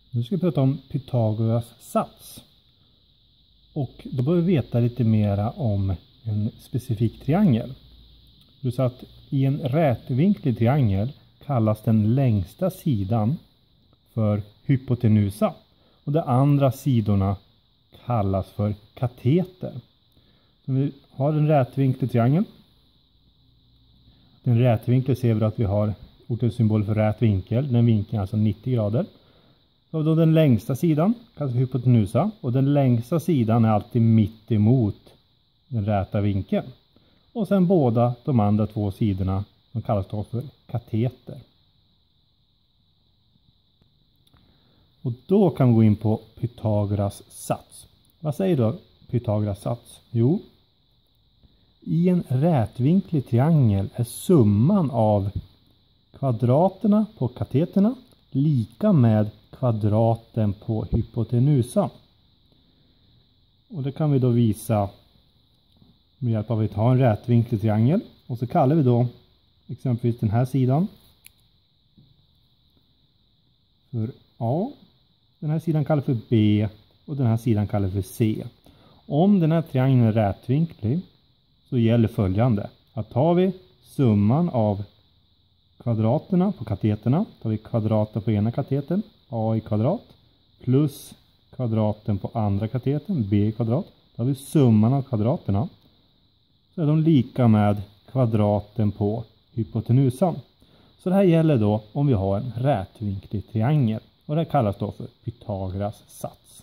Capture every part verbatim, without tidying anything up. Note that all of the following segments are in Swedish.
Nu ska vi prata om Pythagoras sats. Och då bör vi veta lite mera om en specifik triangel. Du sa att i en rätvinklig triangel kallas den längsta sidan för hypotenusa. Och de andra sidorna kallas för kateter. Så vi har en rätvinklig triangel. Den rätvinkel ser vi att vi har gjort en symbol för rät vinkel. Den vinkeln är alltså nittio grader. Och då den längsta sidan kallas för hypotenusa. Och den längsta sidan är alltid mitt emot den räta vinkeln. Och sen båda de andra två sidorna de kallas då för kateter. Och då kan vi gå in på Pythagoras sats. Vad säger då Pythagoras sats? Jo, i en rätvinklig triangel är summan av kvadraterna på kateterna lika med kvadraten på hypotenusan. Och det kan vi då visa med hjälp av att ha en rätvinklig triangel. Och så kallar vi då exempelvis den här sidan för A. Den här sidan kallar vi för B och den här sidan kallar vi för C. Om den här triangeln är rätvinklig så gäller följande. Att tar vi summan av kvadraterna på kateterna, tar vi kvadraten på ena kateten, A i kvadrat, plus kvadraten på andra kateten, B i kvadrat. Tar vi summan av kvadraterna så är de lika med kvadraten på hypotenusan. Så det här gäller då om vi har en rätvinklig triangel. Och det kallas då för Pythagoras sats.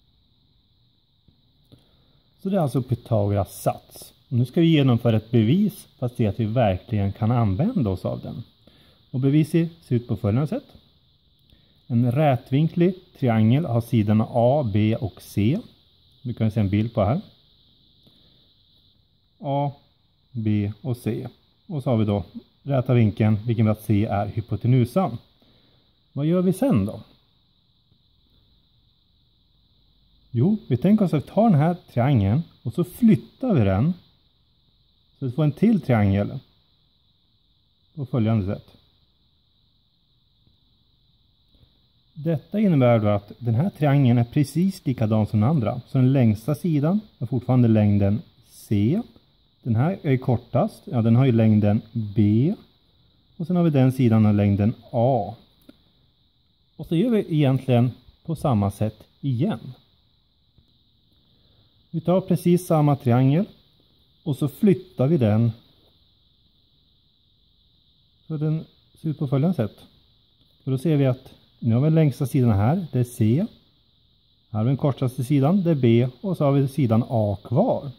Så det är alltså Pythagoras sats. Och nu ska vi genomföra ett bevis för att se att vi verkligen kan använda oss av den. Och beviset ser ut på följande sätt. En rätvinklig triangel har sidorna A, B och C. Du kan se en bild på här. A, B och C. Och så har vi då räta vinkeln, vilken vi att C är hypotenusan. Vad gör vi sen då? Jo, vi tänker oss att ta den här triangeln och så flyttar vi den så att vi får en till triangel på följande sätt. Detta innebär då att den här triangeln är precis likadan som den andra. Så den längsta sidan är fortfarande längden C. Den här är kortast, ja den har ju längden B. Och sen har vi den sidan av längden A. Och så gör vi egentligen på samma sätt igen. Vi tar precis samma triangel och så flyttar vi den så den ser ut på följande sätt. Och då ser vi att nu har vi den längsta sidan här, det är C. Här har vi den kortaste sidan, det är B. Och så har vi sidan A kvar.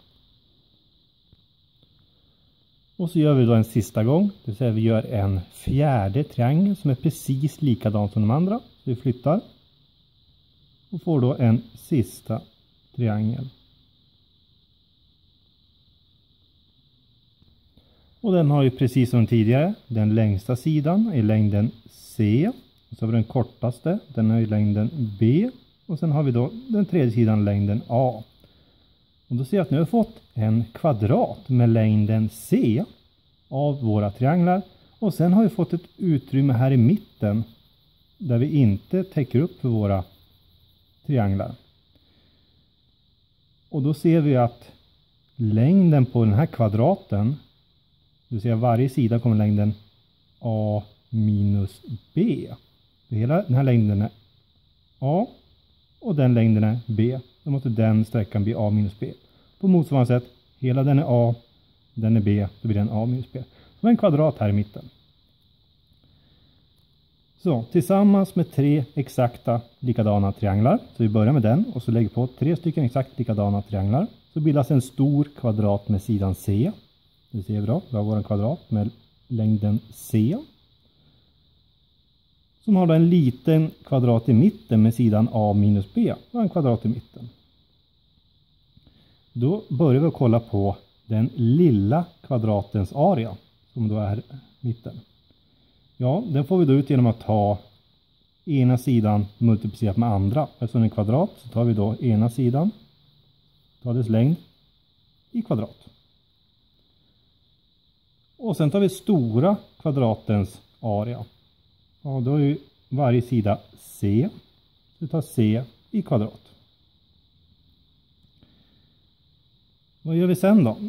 Och så gör vi då en sista gång. Det vill säga vi gör en fjärde triangel som är precis likadan som de andra. Så vi flyttar. Och får då en sista triangel. Och den har ju precis som tidigare. Den längsta sidan är längden C. Och så har vi den kortaste. Den är ju längden B. Och sen har vi då den tredje sidan längden A. Och då ser jag att nu har vi fått en kvadrat med längden C av våra trianglar. Och sen har vi fått ett utrymme här i mitten där vi inte täcker upp för våra trianglar. Och då ser vi att längden på den här kvadraten, det vill säga varje sida kommer längden A minus B. Hela den här längden är A och den längden är B. Då måste den sträckan bli A minus B. På motsvarande sätt, hela den är A, den är B, då blir den A minus B. Så en kvadrat här i mitten. Så, tillsammans med tre exakta likadana trianglar. Så vi börjar med den och så lägger på tre stycken exakt likadana trianglar. Så bildas en stor kvadrat med sidan C. Det ser vi då, vi har vår kvadrat med längden C. Som har då en liten kvadrat i mitten med sidan A minus B. Och en kvadrat i mitten. Då börjar vi att kolla på den lilla kvadratens area. Som då är mitten. Ja, den får vi då ut genom att ta ena sidan multiplicerat med andra. Eftersom det är en kvadrat så tar vi då ena sidan. Tar dess längd i kvadrat. Och sen tar vi stora kvadratens area. Ja, då är ju varje sida C. vi tar c i kvadrat. Vad gör vi sen då?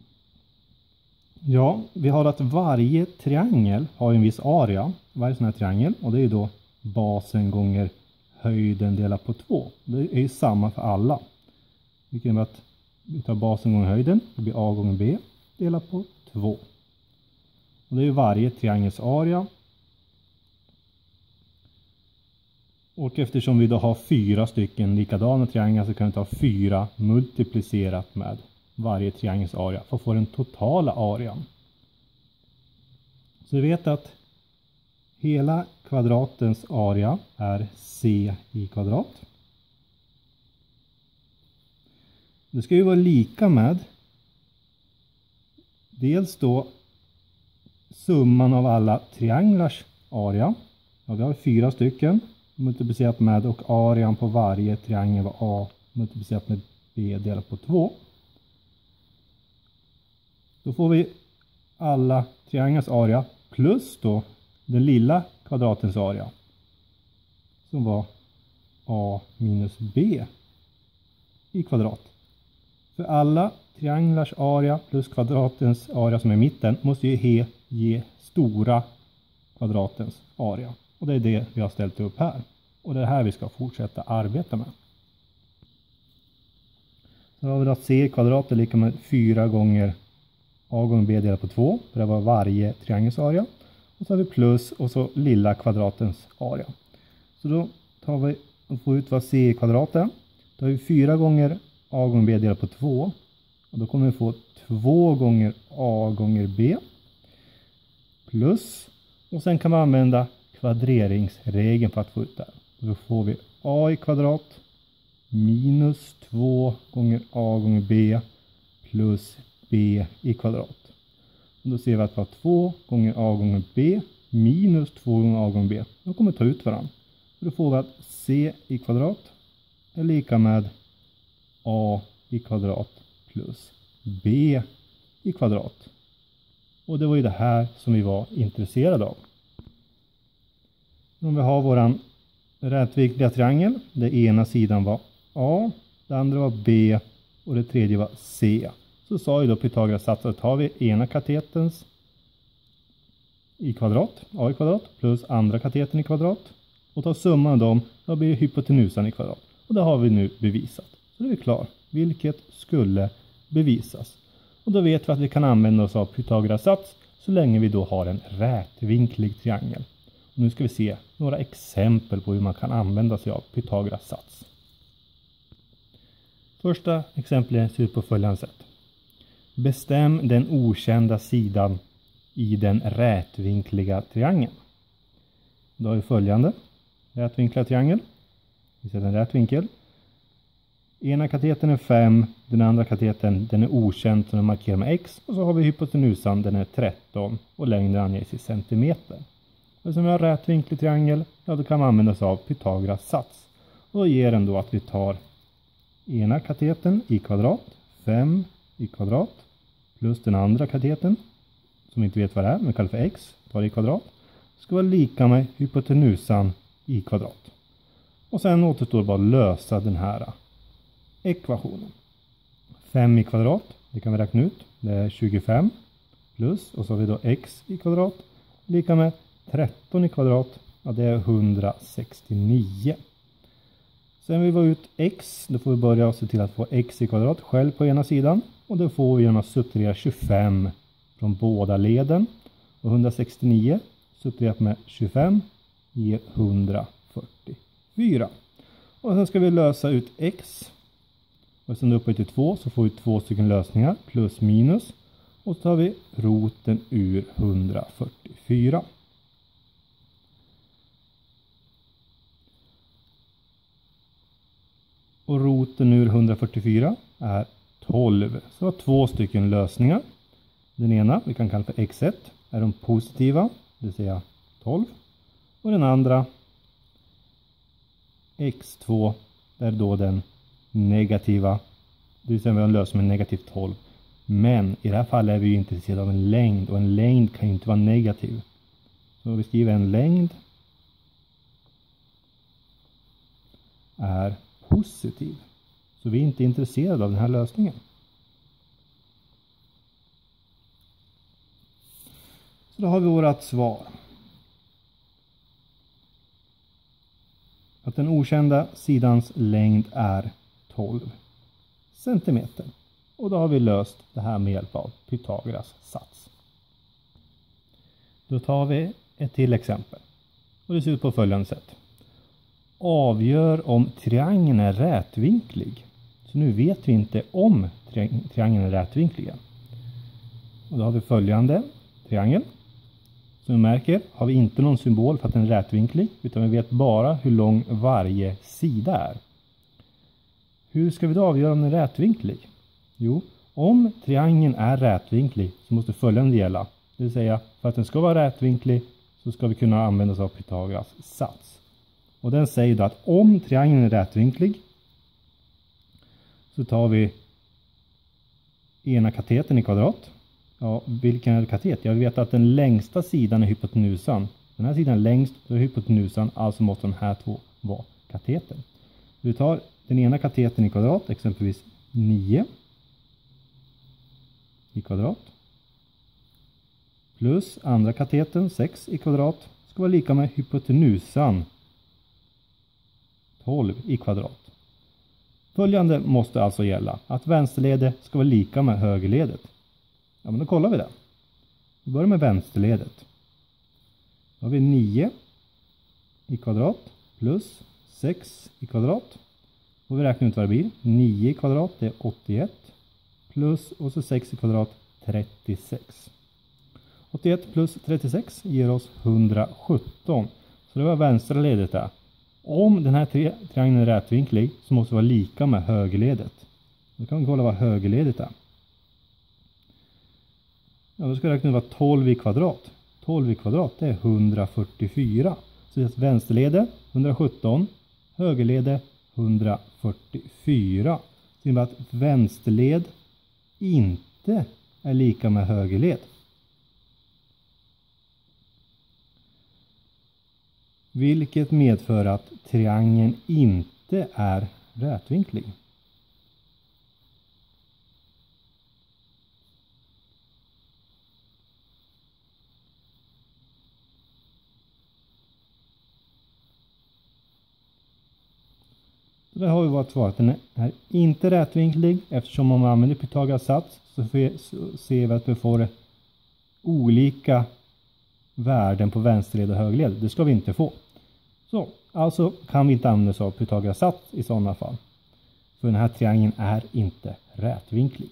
Ja, vi har att varje triangel har en viss area. Varje sån här triangel. Och det är ju då basen gånger höjden delat på två. Det är ju samma för alla. Vilket innebär att vi tar basen gånger höjden. Det blir a gånger b delat på två. Och det är ju varje triangels area. Och eftersom vi då har fyra stycken likadana trianglar så kan vi ta fyra multiplicerat med varje triangels area för att få den totala arean. Så vi vet att hela kvadratens area är c i kvadrat. Det ska ju vara lika med dels då summan av alla trianglars area. Ja, vi har fyra stycken multiplicerat med och arean på varje triangel var a multiplicerat med b delat på två. Då får vi alla triangelns area plus då den lilla kvadratens area. Som var a minus b i kvadrat. För alla trianglars area plus kvadratens area som är i mitten måste ju he, ge stora kvadratens area. Och det är det vi har ställt upp här. Och det är här vi ska fortsätta arbeta med. Så har vi då c i kvadrat är lika med fyra gånger a gånger b delat på två. Det var varje triangels area. Och så har vi plus och så lilla kvadratens area. Så då tar vi och får ut vad c i kvadrat är. Då har vi fyra gånger a gånger b delat på två. Och då kommer vi få två gånger a gånger b. Plus. Och sen kan man använda kvadreringsregeln för att få ut det här. Då får vi a i kvadrat minus två gånger a gånger b plus b i kvadrat. Och då ser vi att vi har två gånger a gånger b minus två gånger a gånger b. Då kommer vi ta ut varandra. Då får vi att c i kvadrat är lika med a i kvadrat plus b i kvadrat. Och det var ju det här som vi var intresserade av. Om vi har våran rätvinkliga triangel. Det ena sidan var a, det andra var b och det tredje var c. Så sa ju då Pythagoras sats att har vi ena katetens i kvadrat, a i kvadrat, plus andra kateten i kvadrat. Och tar summan av dem, då blir hypotenusan i kvadrat. Och det har vi nu bevisat. Så det är klart, vilket skulle bevisas. Och då vet vi att vi kan använda oss av Pythagoras sats så länge vi då har en rätvinklig triangel. Och nu ska vi se några exempel på hur man kan använda sig av Pythagoras sats. Första exemplet ser ut på följande sätt. Bestäm den okända sidan i den rätvinkliga triangeln. Då har vi följande. Rätvinkliga triangel. Vi sätter en rätt vinkel. Ena kateten är fem. Den andra kateten den är okänd så den markerar med x. Och så har vi hypotenusan, den är tretton. Och längden anges i centimeter. Och som vi har rätvinklig triangel, ja då kan man använda sig av Pythagoras sats. Och då ger den då att vi tar ena kateten i kvadrat, fem i kvadrat, plus den andra kateten, som vi inte vet vad det är, men kallar för x, tar i kvadrat, ska vara lika med hypotenusan i kvadrat. Och sen återstår bara att lösa den här ekvationen. fem i kvadrat, det kan vi räkna ut, det är tjugofem, plus, och så har vi då x i kvadrat, lika med tretton i kvadrat, ja det är hundrasextionio. Sen vill vi få ut x, då får vi börja se till att få x i kvadrat själv på ena sidan. Och det får vi genom att subtrahera tjugofem från båda leden. Och hundrasextionio subtraherat med tjugofem ger hundrafyrtiofyra. Och sen ska vi lösa ut x. Och sen uppe till två så får vi två stycken lösningar, plus minus. Och så tar vi roten ur hundrafyrtiofyra. Och roten ur hundrafyrtiofyra är tolv. Så vi har två stycken lösningar. Den ena, vi kan kalla för x ett, är de positiva, det vill säga tolv. Och den andra, x två, är då den negativa, det vill säga vi har en lösning med negativ tolv. Men i det här fallet är vi ju intresserade av en längd, och en längd kan ju inte vara negativ. Så vi skriver en längd är positiv. Så vi är inte intresserade av den här lösningen. Så då har vi vårt svar. Att den okända sidans längd är tolv centimeter. Och då har vi löst det här med hjälp av Pythagoras sats. Då tar vi ett till exempel. Och det ser ut på följande sätt. Avgör om triangeln är rätvinklig. Så nu vet vi inte om tri- triangeln är rätvinklig. Och då har vi följande triangel. Som vi märker har vi inte någon symbol för att den är rätvinklig. Utan vi vet bara hur lång varje sida är. Hur ska vi då avgöra om den är rätvinklig? Jo, om triangeln är rätvinklig så måste följande gälla. Det vill säga, för att den ska vara rätvinklig så ska vi kunna använda oss av Pythagoras sats. Och den säger då att om triangeln är rätvinklig så tar vi ena katetern i kvadrat. Ja, vilken är katet? Jag vet att den längsta sidan är hypotenusan. Den här sidan är längst, då är hypotenusan, alltså måste de här två vara katetern. Vi tar den ena katetern i kvadrat, exempelvis nio i kvadrat. Plus andra katetern, sex i kvadrat, ska vara lika med hypotenusan, tolv i kvadrat. Följande måste alltså gälla, att vänsterledet ska vara lika med högerledet. Ja, men då kollar vi det. Vi börjar med vänsterledet. Då har vi nio i kvadrat plus sex i kvadrat. Och vi räknar ut vad det blir. nio i kvadrat det är åttioett. Plus och så sex i kvadrat trettiosex. åttioett plus trettiosex ger oss hundrasjutton. Så det var vänstra ledet där. Om den här tri triangeln är rätvinklig så måste det vara lika med högerledet. Då kan vi kolla vad högerledet är. Ja, då ska jag räkna ut vad tolv i kvadrat. tolv i kvadrat det är hundrafyrtiofyra. Så det är vänsterledet hundrasjutton, högerledet hundrafyrtiofyra. Det innebär att vänsterled inte är lika med högerled. Vilket medför att triangeln inte är rätvinklig. Där har vi vårt svar att den är inte rätvinklig, eftersom om man använder Pythagoras sats så ser vi att vi får olika värden på vänsterled och högerled. Det ska vi inte få. Så, alltså kan vi inte använda oss av Pythagoras sats i sådana fall. För den här triangeln är inte rätvinklig.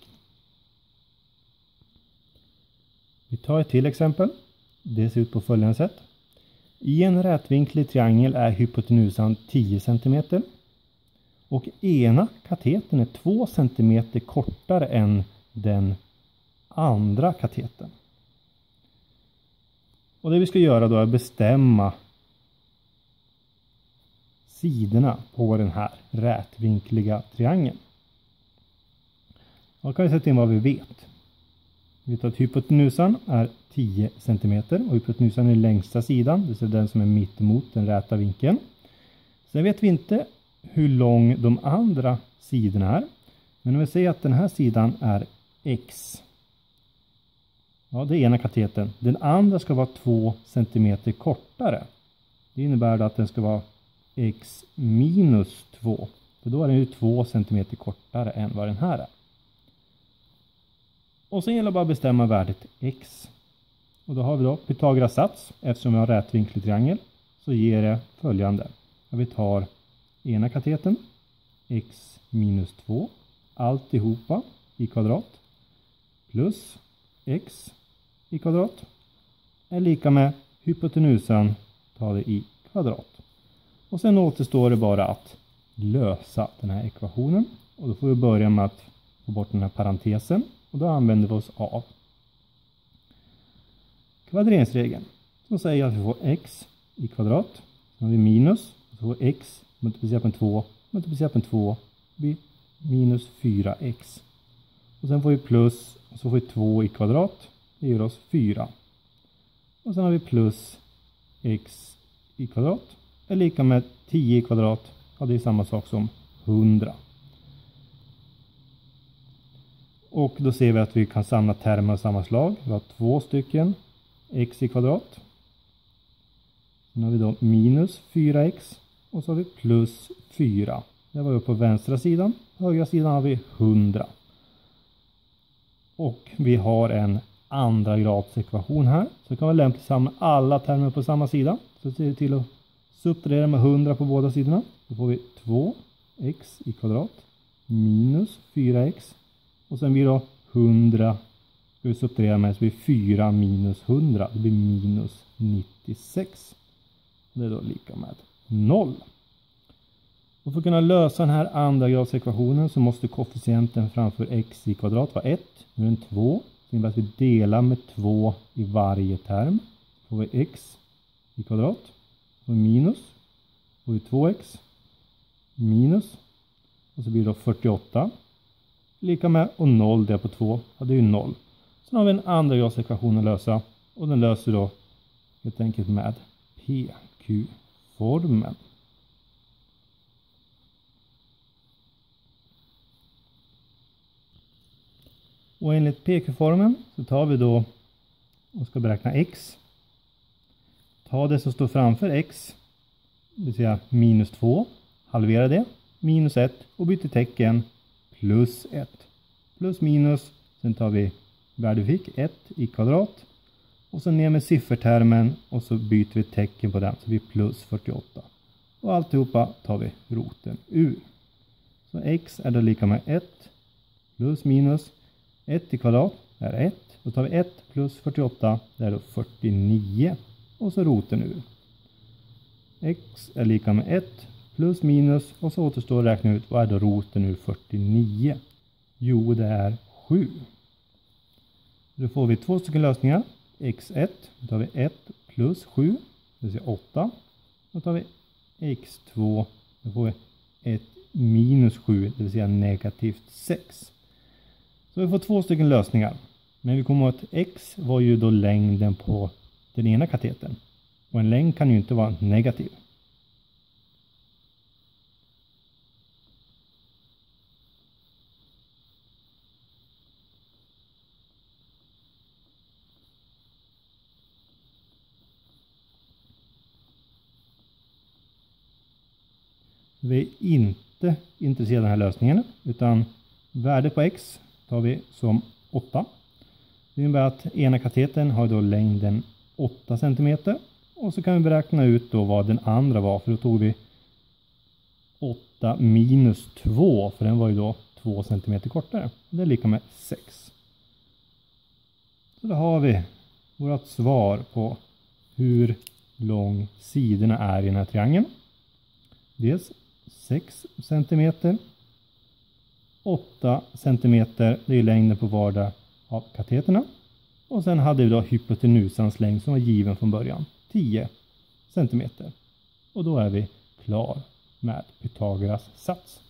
Vi tar ett till exempel. Det ser ut på följande sätt. I en rätvinklig triangel är hypotenusan tio centimeter. Och ena katetern är två centimeter kortare än den andra katetern. Och det vi ska göra då är bestämma sidorna på den här rätvinkliga triangeln. Då kan vi sätta in vad vi vet. Vi vet att hypotenusan är tio centimeter och hypotenusan är längsta sidan, det vill säga den som är mitt emot den räta vinkeln. Sen vet vi inte hur lång de andra sidorna är. Men om vi säger att den här sidan är x. Ja, det är ena katetern. Den andra ska vara två centimeter kortare. Det innebär att den ska vara x minus två. För då är den ju två centimeter kortare än vad den här är. Och sen gäller det bara att bestämma värdet x. Och då har vi då Pythagoras sats. Eftersom jag har rätvinklig triangel så ger det följande. Vi tar ena katetern, x minus två, alltihopa i kvadrat, plus x i kvadrat är lika med hypotenusan, tar det i kvadrat. Och sen återstår det bara att lösa den här ekvationen. Och då får vi börja med att få bort den här parentesen. Och då använder vi oss av kvadreringsregeln. Som säger att vi får x i kvadrat. Sen har vi minus, så får vi x multiplicerat med två, multiplicerat med två blir minus fyra x. Och sen får vi plus, och så får vi två i kvadrat, det ger oss fyra. Och sen har vi plus x i kvadrat är lika med tio i kvadrat, Ja, det är samma sak som hundra. Och då ser vi att vi kan samla termer av samma slag. Vi har två stycken x i kvadrat. Sen har vi då minus fyra x. Och så har vi plus fyra. Det var ju på vänstra sidan. På högra sidan har vi hundra. Och vi har en andra grads ekvation här. Så kan vi lämpligt samla alla termer på samma sida. Så ser vi till att subtrahera med hundra på båda sidorna. Då får vi två x i kvadrat minus fyra x. Och sen blir då hundra. Ska vi subtrahera med så blir fyra minus hundra. Det blir minus nittiosex. Det är då lika med noll. Och för att kunna lösa den här andra grads ekvationen så måste koefficienten framför x i kvadrat vara ett. Nu är den två. Det innebär att vi delar med två i varje term. Då får vi x i kvadrat. Och minus. Då får vi två x. Minus. Och så blir det då fyrtioåtta. Lika med och noll det på två. Ja, det är ju noll. Sen har vi en andra grads ekvation att lösa. Och den löser då helt enkelt med P Q-formen. Och enligt P Q-formen så tar vi då och ska beräkna x. Ta det som står framför x. Det vill säga minus två. Halvera det. Minus ett. Och byter tecken. Plus ett. Plus minus. Sen tar vi värde vi fick. ett i kvadrat. Och så ner med siffertermen. Och så byter vi tecken på den. Så vi plus fyrtioåtta. Och alltihopa tar vi roten ur. Så x är då lika med ett. Plus minus. ett i kvadrat är ett. Då tar vi ett plus fyrtioåtta. Det är då fyrtionio. Och så roten ur. X är lika med ett plus minus. Och så återstår att räkna ut vad är då roten ur fyrtionio. Jo, det är sju. Då får vi två stycken lösningar. x ett. Då tar vi ett plus sju. Det vill säga åtta. Då tar vi x två. Då får vi ett minus sju. Det vill säga negativt sex. Så vi får två stycken lösningar. Men vi kommer ihåg att x var ju då längden på den ena katetern. Och en längd kan ju inte vara negativ. Vi är inte intresserade av den här lösningen. Utan värdet på x tar vi som åtta. Det innebär att ena katetern har då längden åtta centimeter. Och så kan vi beräkna ut då vad den andra var. För då tog vi åtta minus två. För den var ju då två centimeter kortare. Det är lika med sex. Så då har vi vårt svar på hur lång sidorna är i den här triangeln. Dels sex centimeter. åtta centimeter, det är längden på vardera av kateterna. Och sen hade vi då hypotenusans längd som var given från början. tio centimeter. Och då är vi klar med Pythagoras sats.